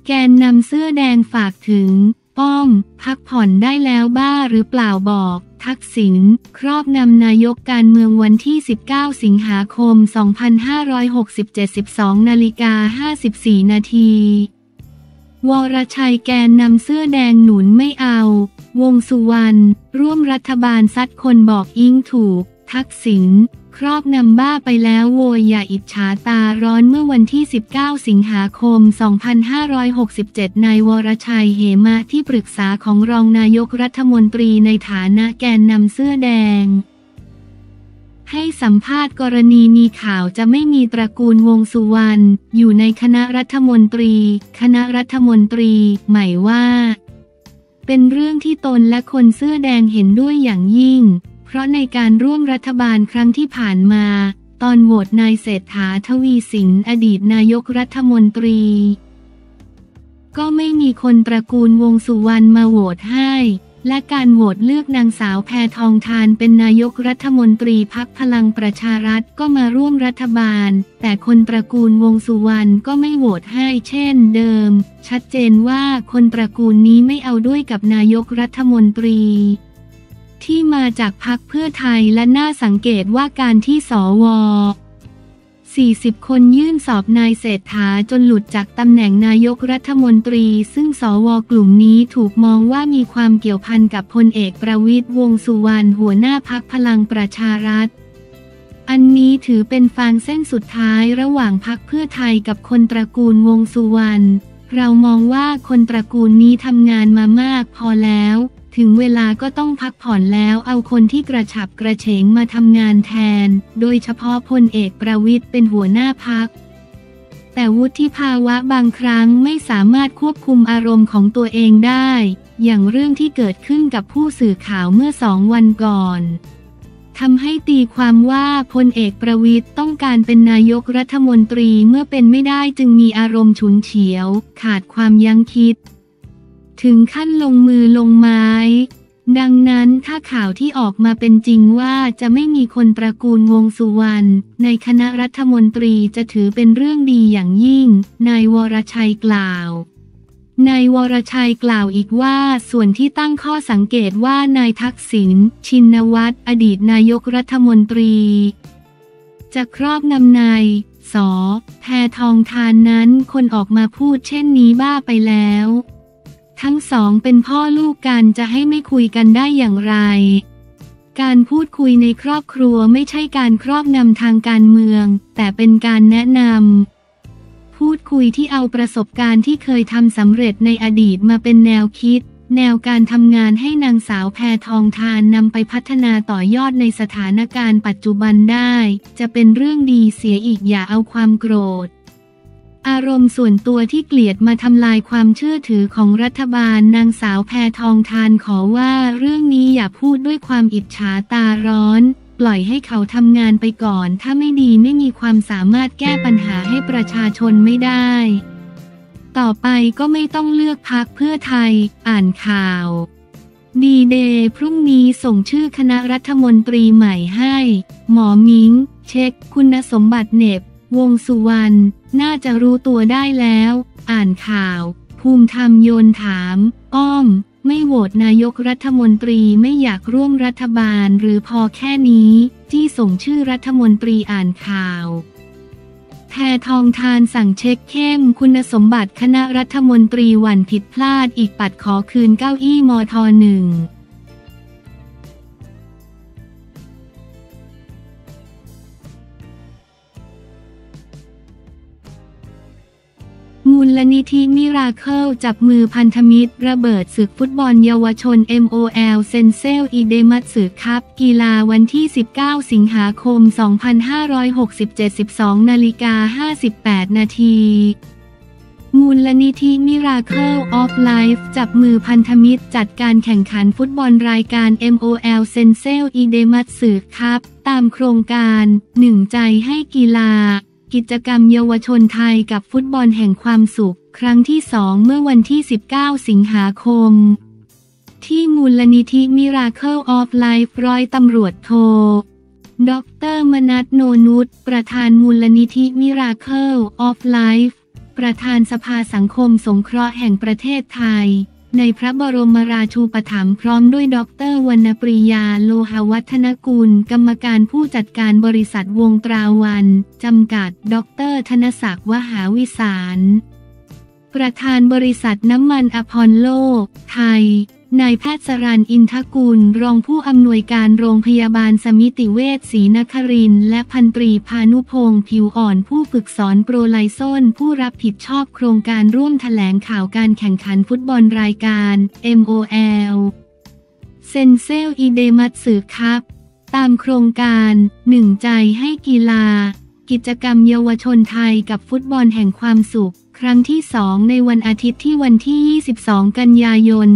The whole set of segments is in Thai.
แกนนำเสื้อแดงฝากถึงป้อมพักผ่อนได้แล้วบ้าหรือเปล่าบอกทักษิณครอบนำนายกการเมืองวันที่19สิงหาคม2567 12:54 นาทีวรชัยแกนนำเสื้อแดงหนุนไม่เอาวงสุวรรณร่วมรัฐบาลซัดคนบอกอิงถูกทักษิณครอบนำบ้าไปแล้วโวยอย่าอิจฉาตาร้อนเมื่อวันที่19สิงหาคม2567นายวรชัยเหมะที่ปรึกษาของรองนายกรัฐมนตรีในฐานะแกนนำเสื้อแดงให้สัมภาษณ์กรณีมีข่าวจะไม่มีตระกูลวงสุวรรณอยู่ในคณะรัฐมนตรีหมายว่าเป็นเรื่องที่ตนและคนเสื้อแดงเห็นด้วยอย่างยิ่งเพราะในการร่วมรัฐบาลครั้งที่ผ่านมาตอนโหวตนายเศรษฐาทวีสินอดีตนายกรัฐมนตรีก็ไม่มีคนตระกูลวงสุวรรณมาโหวตให้และการโหวตเลือกนางสาวแพทองธารเป็นนายกรัฐมนตรีพรรคพลังประชารัฐก็มาร่วมรัฐบาลแต่คนตระกูลวงสุวรรณก็ไม่โหวตให้เช่นเดิมชัดเจนว่าคนตระกูลนี้ไม่เอาด้วยกับนายกรัฐมนตรีที่มาจากพรรคเพื่อไทยและน่าสังเกตว่าการที่สว40 คนยื่นสอบนายเศรษฐาจนหลุดจากตำแหน่งนายกรัฐมนตรีซึ่งสวกลุ่มนี้ถูกมองว่ามีความเกี่ยวพันกับพลเอกประวิตรวงษ์สุวรรณหัวหน้าพรรคพลังประชารัฐอันนี้ถือเป็นฟางเส้นสุดท้ายระหว่างพรรคเพื่อไทยกับคนตระกูลวงษ์สุวรรณเรามองว่าคนตระกูลนี้ทำงานมามากพอแล้วถึงเวลาก็ต้องพักผ่อนแล้วเอาคนที่กระฉับกระเฉงมาทำงานแทนโดยเฉพาะพลเอกประวิตรเป็นหัวหน้าพรรคแต่วุฒิภาวะบางครั้งไม่สามารถควบคุมอารมณ์ของตัวเองได้อย่างเรื่องที่เกิดขึ้นกับผู้สื่อข่าวเมื่อ2 วันก่อนทำให้ตีความว่าพลเอกประวิตรต้องการเป็นนายกรัฐมนตรีเมื่อเป็นไม่ได้จึงมีอารมณ์ฉุนเฉียวขาดความยั้งคิดถึงขั้นลงมือลงไม้ดังนั้นถ้าข่าวที่ออกมาเป็นจริงว่าจะไม่มีคนตระกูลวงสุวรรณในคณะรัฐมนตรีจะถือเป็นเรื่องดีอย่างยิ่งนายวรชัยกล่าวนายวรชัยกล่าวอีกว่าส่วนที่ตั้งข้อสังเกตว่านายทักษิณชินวัตรอดีตนายกรัฐมนตรีจะครอบงำนายส.แพทองธารนั้นคนออกมาพูดเช่นนี้บ้าไปแล้วทั้งสองเป็นพ่อลูกกันจะให้ไม่คุยกันได้อย่างไรการพูดคุยในครอบครัวไม่ใช่การครอบงำทางการเมืองแต่เป็นการแนะนำพูดคุยที่เอาประสบการณ์ที่เคยทำสำเร็จในอดีตมาเป็นแนวคิดแนวการทำงานให้นางสาวแพทองธารนำไปพัฒนาต่อยอดในสถานการณ์ปัจจุบันได้จะเป็นเรื่องดีเสียอีกอย่าเอาความโกรธอารมณ์ส่วนตัวที่เกลียดมาทำลายความเชื่อถือของรัฐบาลนางสาวแพทองธารขอว่าเรื่องนี้อย่าพูดด้วยความอิจฉาตาร้อนปล่อยให้เขาทำงานไปก่อนถ้าไม่ดีไม่มีความสามารถแก้ปัญหาให้ประชาชนไม่ได้ต่อไปก็ไม่ต้องเลือกพรรคเพื่อไทยอ่านข่าวดีเดย์พรุ่งนี้ส่งชื่อคณะรัฐมนตรีใหม่ให้หมอมิ้งเช็คคุณสมบัติเน็บวงสุวรรณน่าจะรู้ตัวได้แล้วอ่านข่าวภูมิธรรมโยนถามอ้อมไม่โหวตนายกรัฐมนตรีไม่อยากร่วมรัฐบาลหรือพอแค่นี้จี้ส่งชื่อรัฐมนตรีอ่านข่าวแพทองธารสั่งเช็คเข้มคุณสมบัติคณะรัฐมนตรีหวั่นผิดพลาดอีกปัดขอคืนเก้าอี้มท.1มูลนิธิมิราเคิลจับมือพันธมิตรระเบิดศึกฟุตบอลเยาวชน MOL เซนเซลอีเดมัตสึคัพกีฬาวันที่19สิงหาคม2567 12:58 นาทีมูลนิธิ Miracle of Life จับมือพันธมิตรจัดการแข่งขันฟุตบอลรายการ MOL เซนเซลอีเดมัตสึคัพตามโครงการ1ใจให้กีฬากิจกรรมเยาวชนไทยกับฟุตบอลแห่งความสุขครั้งที่2เมื่อวันที่19สิงหาคมที่มูลนิธิ Miracle of Life ร้อยตำรวจโทดร.มนัส โนนุชประธานมูลนิธิ Miracle of Life ประธานสภาสังคมสงเคราะห์แห่งประเทศไทยในพระบรมราชูปถัมภ์พร้อมด้วยดร.วรรณปรียาโลหวัฒนกุลกรรมการผู้จัดการบริษัทวงตราวันจำกัดดร.ธนศักดิ์วหาวิสารประธานบริษัทน้ำมันอพอลโลไทยนายแพทย์สรัญ อินทกุลรองผู้อำนวยการโรงพยาบาลสมิติเวชศรีนครินทร์และพันตรีพานุพงษ์ผิวอ่อนผู้ฝึกสอนโปรไลโซนผู้รับผิดชอบโครงการร่วมแถลงข่าวการแข่งขันฟุตบอลรายการ MOL เซนเซลอีเดมัตสึคัพตามโครงการหนึ่งใจให้กีฬากิจกรรมเยาวชนไทยกับฟุตบอลแห่งความสุขครั้งที่ 2ในวันอาทิตย์ที่วันที่ 22 กันยายน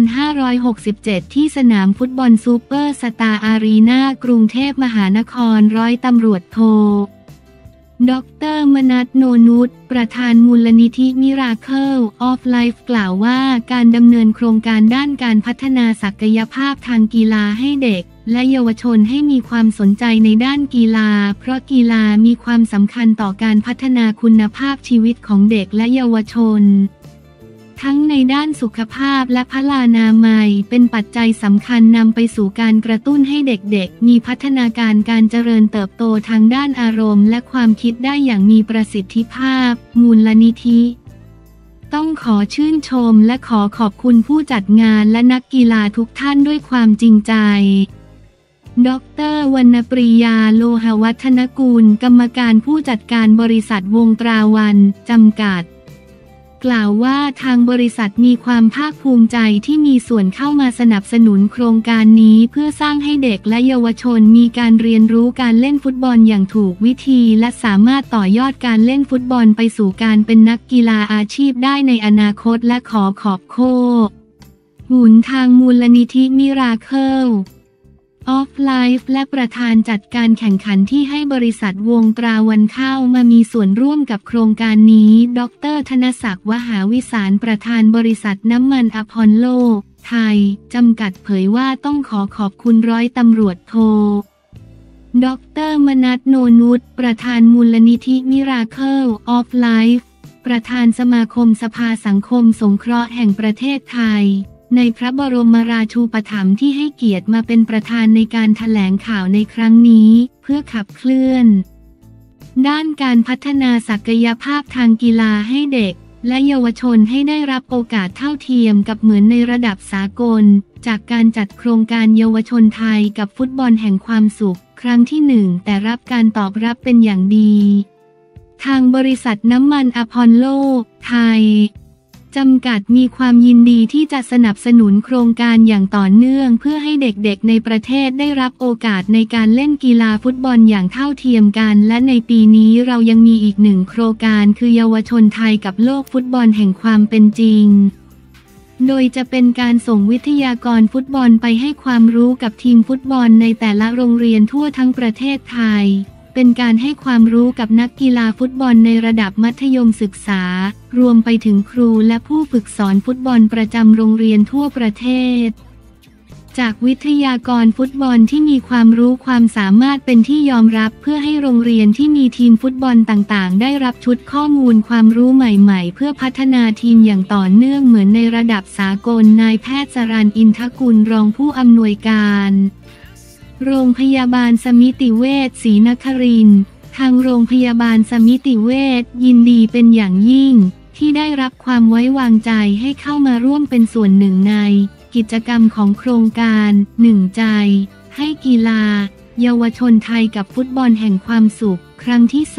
2567 ที่สนามฟุตบอลซูเปอร์สตาร์อารีนากรุงเทพมหานครร้อยตำรวจโทดร.มนัส โนนุชประธานมูลนิธิมิราเคิลออฟไลฟ์กล่าวว่าการดำเนินโครงการด้านการพัฒนาศักยภาพทางกีฬาให้เด็กและเยาวชนให้มีความสนใจในด้านกีฬาเพราะกีฬามีความสำคัญต่อการพัฒนาคุณภาพชีวิตของเด็กและเยาวชนทั้งในด้านสุขภาพและพลานามัยเป็นปัจจัยสำคัญนำไปสู่การกระตุ้นให้เด็กๆมีพัฒนาการการเจริญเติบโตทางด้านอารมณ์และความคิดได้อย่างมีประสิทธิภาพมูลนิธิต้องขอชื่นชมและขอขอบคุณผู้จัดงานและนักกีฬาทุกท่านด้วยความจริงใจดร.วรรณปรียาโลหวัฒนกุลกรรมการผู้จัดการบริษัทวงตราวันจำกัดกล่าวว่าทางบริษัทมีความภาคภูมิใจที่มีส่วนเข้ามาสนับสนุนโครงการนี้เพื่อสร้างให้เด็กและเยาวชนมีการเรียนรู้การเล่นฟุตบอลอย่างถูกวิธีและสามารถต่อยอดการเล่นฟุตบอลไปสู่การเป็นนักกีฬาอาชีพได้ในอนาคตและขอขอบคุณทางมูลนิธิมิราเคิลออฟไลฟ์และประธานจัดการแข่งขันที่ให้บริษัทวงตราวันเข้ามามีส่วนร่วมกับโครงการนี้ดร.ธนศักดิ์วหาวิสารประธานบริษัทน้ำมันอพอลโลไทยจำกัดเผยว่าต้องขอขอบคุณร้อยตำรวจโทดร.มนัส โนนุชประธานมูลนิธิมิราเคิลออฟไลฟ์ประธานสมาคมสภาสังคมสงเคราะห์แห่งประเทศไทยในพระบรมราชูปถัมภ์ที่ให้เกียรติมาเป็นประธานในการแถลงข่าวในครั้งนี้เพื่อขับเคลื่อนด้านการพัฒนาศักยภาพทางกีฬาให้เด็กและเยาวชนให้ได้รับโอกาสเท่าเทียมกับเหมือนในระดับสากลจากการจัดโครงการเยาวชนไทยกับฟุตบอลแห่งความสุขครั้งที่ 1แต่รับการตอบรับเป็นอย่างดีทางบริษัทน้ำมันอพอลโลไทยจำกัดมีความยินดีที่จะสนับสนุนโครงการอย่างต่อเนื่องเพื่อให้เด็กๆในประเทศได้รับโอกาสในการเล่นกีฬาฟุตบอลอย่างเท่าเทียมกันและในปีนี้เรายังมีอีก1โครงการคือเยาวชนไทยกับโลกฟุตบอลแห่งความเป็นจริงโดยจะเป็นการส่งวิทยากรฟุตบอลไปให้ความรู้กับทีมฟุตบอลในแต่ละโรงเรียนทั่วทั้งประเทศไทยเป็นการให้ความรู้กับนักกีฬาฟุตบอลในระดับมัธยมศึกษารวมไปถึงครูและผู้ฝึกสอนฟุตบอลประจำโรงเรียนทั่วประเทศจากวิทยากรฟุตบอลที่มีความรู้ความสามารถเป็นที่ยอมรับเพื่อให้โรงเรียนที่มีทีมฟุตบอลต่างๆได้รับชุดข้อมูลความรู้ใหม่ๆเพื่อพัฒนาทีมอย่างต่อเนื่องเหมือนในระดับสากลนายแพทย์สรัญ อินทกุลรองผู้อำนวยการโรงพยาบาลสมิติเวชศรีนครินทร์ทางโรงพยาบาลสมิติเวชยินดีเป็นอย่างยิ่งที่ได้รับความไว้วางใจให้เข้ามาร่วมเป็นส่วนหนึ่งในกิจกรรมของโครงการหนึ่งใจให้กีฬาเยาวชนไทยกับฟุตบอลแห่งความสุขครั้งที่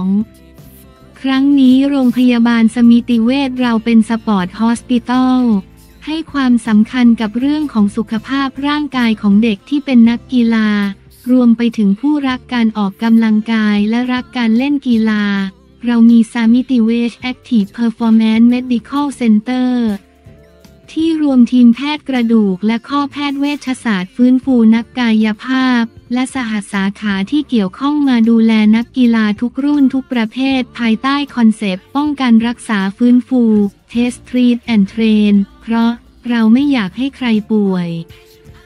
2ครั้งนี้โรงพยาบาลสมิติเวชเราเป็นสปอร์ตฮอสพิทอลให้ความสำคัญกับเรื่องของสุขภาพร่างกายของเด็กที่เป็นนักกีฬารวมไปถึงผู้รักการออกกำลังกายและรักการเล่นกีฬาเรามีสมิติเวช Active Performance Medical Center ที่รวมทีมแพทย์กระดูกและข้อแพทย์เวชศาสตร์ฟื้นฟูนักกายภาพและสหสาขาที่เกี่ยวข้องมาดูแลนักกีฬาทุกรุ่นทุกประเภทภายใต้คอนเซปต์ป้องกันรักษาฟื้นฟู Test Treat and Train เพราะเราไม่อยากให้ใครป่วย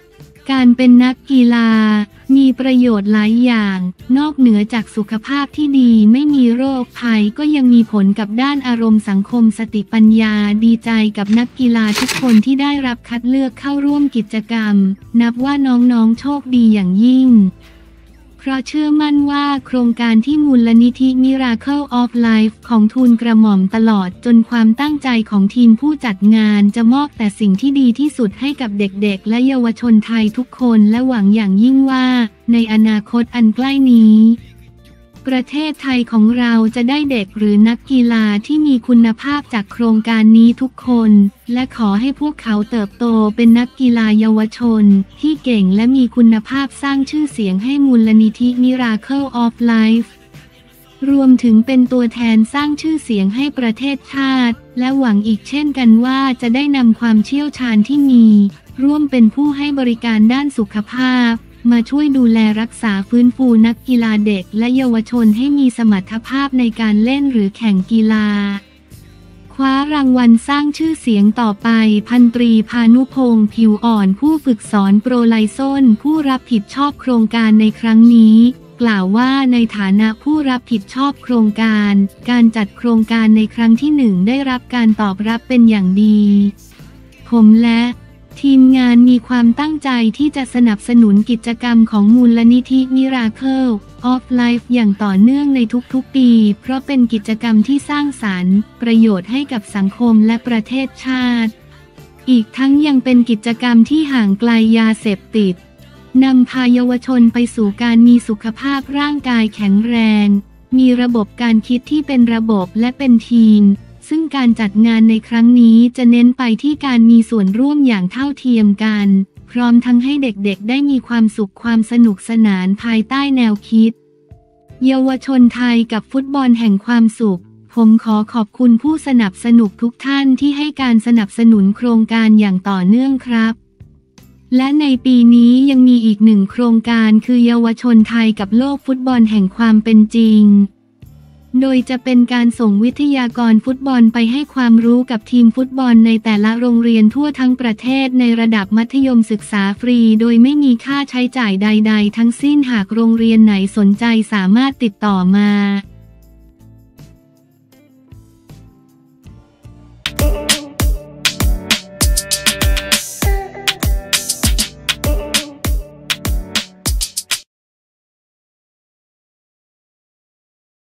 การเป็นนักกีฬามีประโยชน์หลายอย่างนอกเหนือจากสุขภาพที่ดีไม่มีโรคภัยก็ยังมีผลกับด้านอารมณ์สังคมสติปัญญาดีใจกับนักกีฬาทุกคนที่ได้รับคัดเลือกเข้าร่วมกิจกรรมนับว่าน้องๆโชคดีอย่างยิ่งเพราะเชื่อมั่นว่าโครงการที่มูลนิธิ Miracle of Life ของทูลกระหม่อมตลอดจนความตั้งใจของทีมผู้จัดงานจะมอบแต่สิ่งที่ดีที่สุดให้กับเด็กๆและเยาวชนไทยทุกคนและหวังอย่างยิ่งว่าในอนาคตอันใกล้นี้ประเทศไทยของเราจะได้เด็กหรือนักกีฬาที่มีคุณภาพจากโครงการนี้ทุกคนและขอให้พวกเขาเติบโตเป็นนักกีฬาเยาวชนที่เก่งและมีคุณภาพสร้างชื่อเสียงให้มูลนิธิ Miracle of Life รวมถึงเป็นตัวแทนสร้างชื่อเสียงให้ประเทศชาติและหวังอีกเช่นกันว่าจะได้นำความเชี่ยวชาญที่มีร่วมเป็นผู้ให้บริการด้านสุขภาพมาช่วยดูแลรักษาฟื้นฟูนักกีฬาเด็กและเยาวชนให้มีสมรรถภาพในการเล่นหรือแข่งกีฬาคว้ารางวัลสร้างชื่อเสียงต่อไปพันตรีพานุพงษ์ผิวอ่อนผู้ฝึกสอนโปรไลโซนผู้รับผิดชอบโครงการในครั้งนี้กล่าวว่าในฐานะผู้รับผิดชอบโครงการจัดโครงการในครั้งที่1ได้รับการตอบรับเป็นอย่างดีผมและทีมงานมีความตั้งใจที่จะสนับสนุนกิจกรรมของมูลนิธิ Miracle of Life อย่างต่อเนื่องในทุกๆปีเพราะเป็นกิจกรรมที่สร้างสรรค์ประโยชน์ให้กับสังคมและประเทศชาติอีกทั้งยังเป็นกิจกรรมที่ห่างไกลยาเสพติดนำพาเยาวชนไปสู่การมีสุขภาพร่างกายแข็งแรงมีระบบการคิดที่เป็นระบบและเป็นทีมซึ่งการจัดงานในครั้งนี้จะเน้นไปที่การมีส่วนร่วมอย่างเท่าเทียมกันพร้อมทั้งให้เด็กๆได้มีความสุขความสนุกสนานภายใต้แนวคิดเยาวชนไทยกับฟุตบอลแห่งความสุขผมขอขอบคุณผู้สนับสนุนทุกท่านที่ให้การสนับสนุนโครงการอย่างต่อเนื่องครับและในปีนี้ยังมีอีกหนึ่งโครงการคือเยาวชนไทยกับโลกฟุตบอลแห่งความเป็นจริงโดยจะเป็นการส่งวิทยากรฟุตบอลไปให้ความรู้กับทีมฟุตบอลในแต่ละโรงเรียนทั่วทั้งประเทศในระดับมัธยมศึกษาฟรีโดยไม่มีค่าใช้จ่ายใดๆทั้งสิ้นหากโรงเรียนไหนสนใจสามารถติดต่อมา